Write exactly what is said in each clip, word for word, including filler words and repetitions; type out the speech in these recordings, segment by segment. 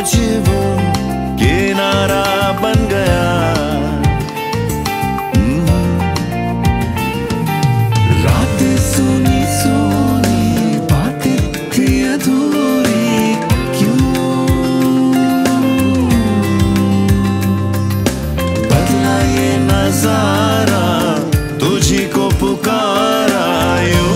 आज वो किनारा बन गया। रात सुनी सोनी बातें थी अधूरी, क्यों बदला ये नजारा, तुझी को पुकारा यूं।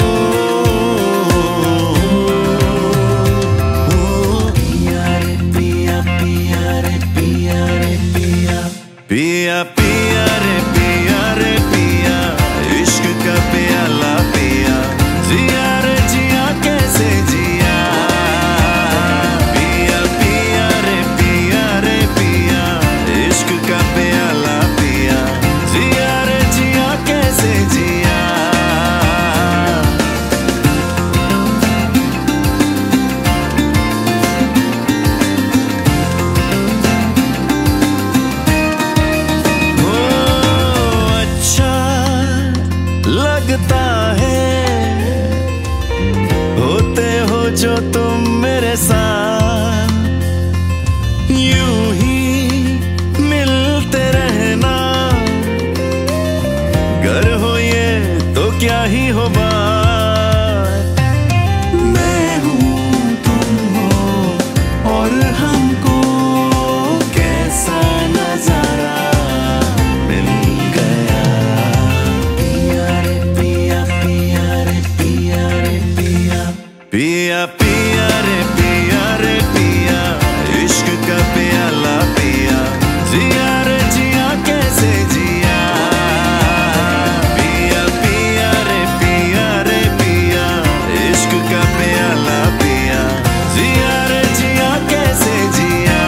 पिया पिया रे पिया रे पिया, इश्क का प्याला पिया, जिया रे जिया कैसे जिया। पिया पिया रे पिया रे पिया, इश्क का प्याला पिया, जिया रे जिया कैसे जिया। लगता है होते हो जो तुम मेरे साथ, यूं ही मिलते रहना। गर हो ये तो क्या ही हो बात, मैं हूँ तुम हो और हमको कैसा नजारा मिल गया। पिया पिया रे पिया रे पिया, इश्क का प्याला पिया, जिया रे जिया कैसे जिया। पिया पिया रे पिया रे पिया, इश्क का प्याला पिया, जिया रे जिया कैसे जिया।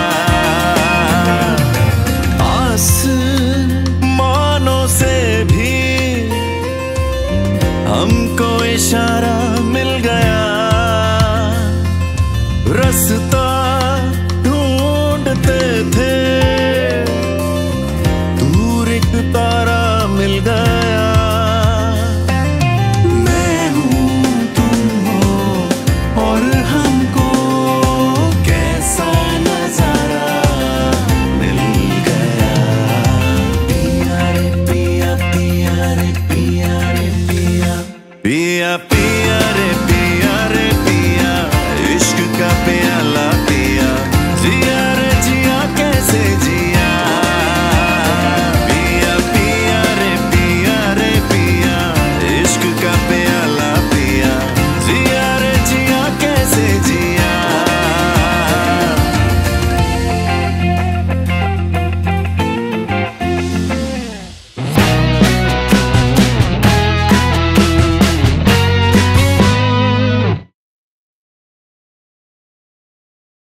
आसमानों से भी हमको इशारा मिल गया। रास्ता ढूंढते थे, दूर एक तारा मिल गया। मैं हूँ तुम हो और हमको कैसा नजारा मिल गया। पिया रे पिया पिया रे पिया रे पिया, पिया पिया रे पिया।